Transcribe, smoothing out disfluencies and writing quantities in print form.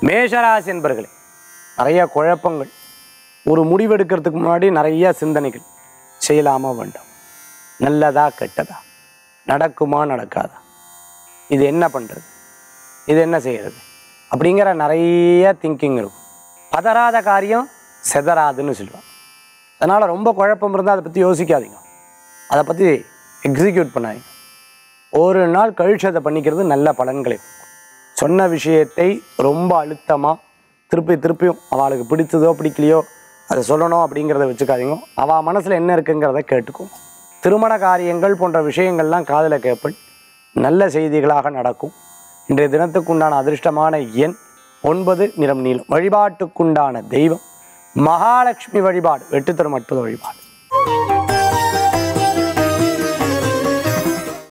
மேஷராசி என்பர்களே, நிறைய குழப்பங்கள், ஒரு முடிவெடுக்கிறதுக்கு முன்னாடி நிறைய சிந்தனைகள். செய்யலாமா வேண்டாம், நல்லதா கெட்டதா, நடக்குமா நடக்காதா, இது என்ன பண்ணுறது, இது என்ன செய்கிறது அப்படிங்கிற நிறைய திங்கிங் இருக்கும். பதறாத காரியம் செதறாதுன்னு சொல்லுவாங்க. அதனால் ரொம்ப குழப்பம் இருந்தால் அதை பற்றி யோசிக்காதீங்க, அதை பற்றி எக்ஸிக்யூட் பண்ணாதீங்க. ஒரு நாள் கழிச்சு அதை பண்ணிக்கிறது நல்ல பலன்களை கொடுக்கும். சொன்ன விஷயத்தை ரொம்ப அழுத்தமாக திருப்பியும் அவளுக்கு பிடிச்சதோ பிடிக்கலையோ அதை சொல்லணும் அப்படிங்கிறத வச்சுக்காதீங்க. அவள் மனசில் என்ன இருக்குங்கிறத கேட்டுக்கும். திருமண காரியங்கள் போன்ற விஷயங்கள்லாம் காதில் கேட்பேன், நல்ல செய்திகளாக நடக்கும். இன்றைய தினத்துக்குண்டான அதிர்ஷ்டமான எண் 9, நிறம் நீலம். வழிபாட்டுக்குண்டான தெய்வம் மகாலட்சுமி வழிபாடு, வெற்றி தரும் அற்புத வழிபாடு.